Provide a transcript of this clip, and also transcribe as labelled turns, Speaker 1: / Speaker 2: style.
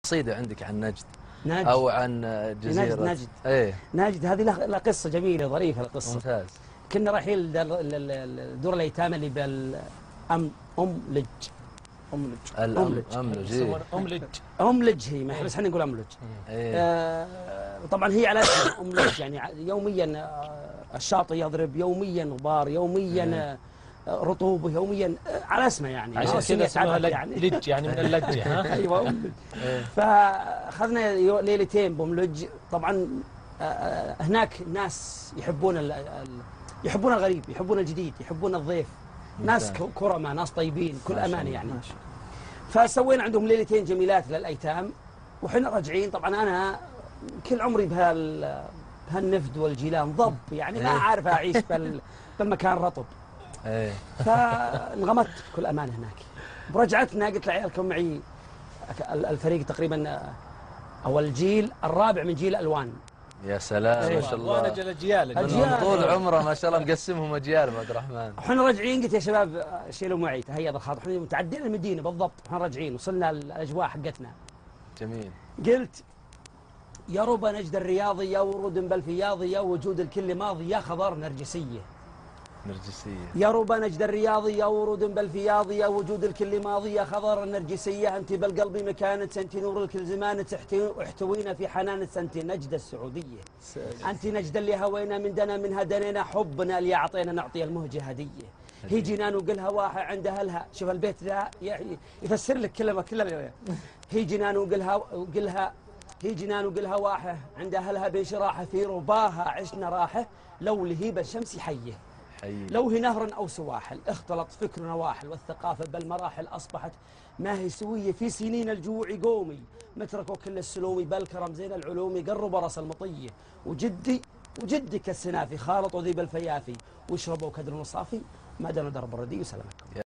Speaker 1: قصيدة عندك عن نجد
Speaker 2: نجد
Speaker 1: أو عن جزيرة
Speaker 2: نجد.
Speaker 1: إيه
Speaker 2: نجد هذه لها قصة جميلة ظريفة القصة.
Speaker 1: ممتاز.
Speaker 2: كنا رايحين دور الأيتام اللي أملج. أملج هي ما بس احنا نقول أملج. طبعا هي على اسم أملج، يعني يوميا الشاطئ يضرب، يوميا غبار، يوميا رطوبة، يوميا على اسمه يعني.
Speaker 3: عشان كذا اسمها لج يعني من اللجة. ها
Speaker 2: ايوه أملج. فاخذنا ليلتين بأملج. طبعا هناك ناس يحبون الغريب، يحبون الجديد، يحبون الضيف، ناس كرماء، ناس طيبين، كل أمانة يعني. فسوينا عندهم ليلتين جميلات للأيتام. وحنا راجعين طبعا أنا كل عمري بهالنفد والجيلان ضب، يعني ما أعرف أعيش بالمكان رطب. فانغمت بكل أمانة هناك. برجعتنا قلت للعيال كانوا معي الفريق تقريبا أو الجيل الرابع من جيل ألوان.
Speaker 1: يا سلام ما شاء الله.
Speaker 3: وانا اجيال
Speaker 1: من طول عمره ما شاء الله مقسمهم اجيال عبد الرحمن.
Speaker 2: احنا راجعين قلت يا شباب شيلوا معي تهيأ الخاطر، احنا متعدين المدينه بالضبط، احنا راجعين وصلنا الاجواء حقتنا.
Speaker 1: جميل.
Speaker 2: قلت يا رب نجد الرياضي يا ورود بالفياضي يا وجود الكل ماضي يا خضار نرجسيه. يا رب نجد الرياضي يا ورود بالفياض يا وجود الكل ماضي يا خضار النرجسية، أنت بالقلب مكانة أنت نور الكل زمان احتوينا في حنانة أنت نجد السعودية. أنت نجد اللي هوينا من دنا منها دنينا حبنا اللي أعطينا نعطي المهجة هدية. هي جنان وقلها واحد عندها لها. شوف البيت ذا يفسر لك كلمة كلها. هي جنان وقلها هي جنان وقلها واحد عندها لها بين شراحة في رباها عشنا راحة لو لهيب الشمس حيه. لو هي نهر أو سواحل اختلط فكرنا واحل والثقافة بالمراحل أصبحت ما هي سوية في سنين الجوع قومي متركوا كل السلومي بالكرم زين العلومي قربوا راس المطية وجدي كالسنافي خالطوا ذيب الفيافي واشربوا كدر مصافي ما دام درب الردي وسلامكم.